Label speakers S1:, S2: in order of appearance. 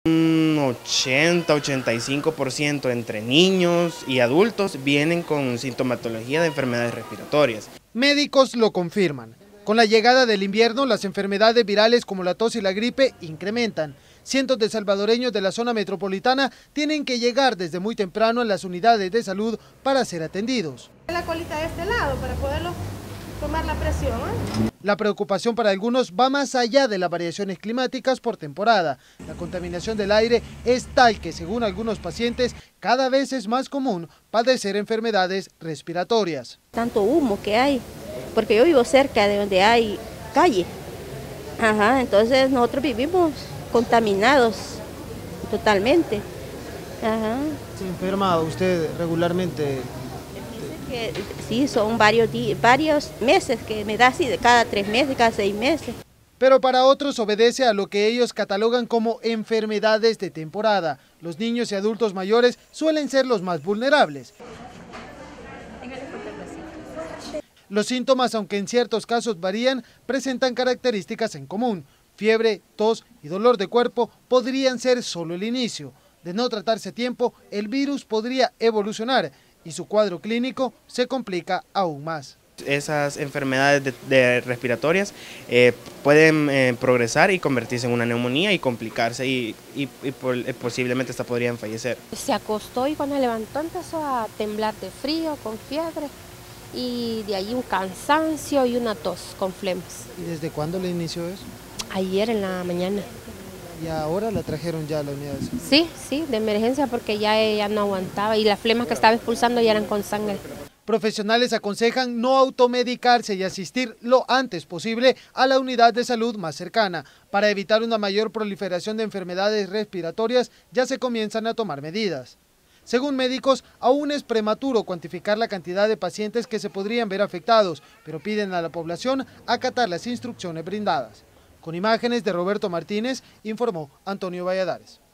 S1: Un 80-85% entre niños y adultos vienen con sintomatología de enfermedades respiratorias.
S2: Médicos lo confirman. Con la llegada del invierno, las enfermedades virales como la tos y la gripe incrementan. Cientos de salvadoreños de la zona metropolitana tienen que llegar desde muy temprano a las unidades de salud para ser atendidos.
S3: La colita de este lado para poderlo tomar la presión, ¿eh?
S2: La preocupación para algunos va más allá de las variaciones climáticas por temporada. La contaminación del aire es tal que, según algunos pacientes, cada vez es más común padecer enfermedades respiratorias.
S4: Tanto humo que hay, porque yo vivo cerca de donde hay calle. Entonces nosotros vivimos contaminados totalmente.
S2: ¿Se enferma usted regularmente?
S4: Sí, son varios meses que me da así, de cada 3 meses, cada 6 meses.
S2: Pero para otros obedece a lo que ellos catalogan como enfermedades de temporada. Los niños y adultos mayores suelen ser los más vulnerables. Los síntomas, aunque en ciertos casos varían, presentan características en común. Fiebre, tos y dolor de cuerpo podrían ser solo el inicio. De no tratarse a tiempo, el virus podría evolucionar y su cuadro clínico se complica aún más.
S1: Esas enfermedades respiratorias pueden progresar y convertirse en una neumonía y complicarse y posiblemente hasta podrían fallecer.
S5: Se acostó y cuando se levantó empezó a temblar de frío, con fiebre y de ahí un cansancio y una tos con flemas.
S2: ¿Y desde cuándo le inició eso?
S5: Ayer en la mañana.
S2: ¿Y ahora la trajeron ya a la unidad de salud?
S5: Sí, de emergencia porque ya ella no aguantaba y las flemas que estaba expulsando ya eran con sangre.
S2: Profesionales aconsejan no automedicarse y asistir lo antes posible a la unidad de salud más cercana. Para evitar una mayor proliferación de enfermedades respiratorias, ya se comienzan a tomar medidas. Según médicos, aún es prematuro cuantificar la cantidad de pacientes que se podrían ver afectados, pero piden a la población acatar las instrucciones brindadas. Con imágenes de Roberto Martínez, informó Antonio Valladares.